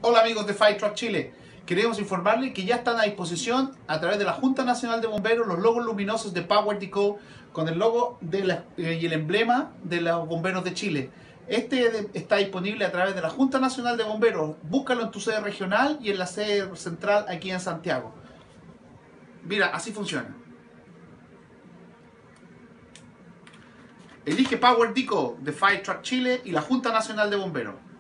Hola amigos de Fire Truck Chile, queremos informarles que ya están a disposición a través de la Junta Nacional de Bomberos los logos luminosos de Power Deco con el logo y el emblema de los bomberos de Chile. Este está disponible a través de la Junta Nacional de Bomberos. Búscalo en tu sede regional y en la sede central aquí en Santiago. Mira, así funciona. Elige Power Deco de Fire Truck Chile y la Junta Nacional de Bomberos.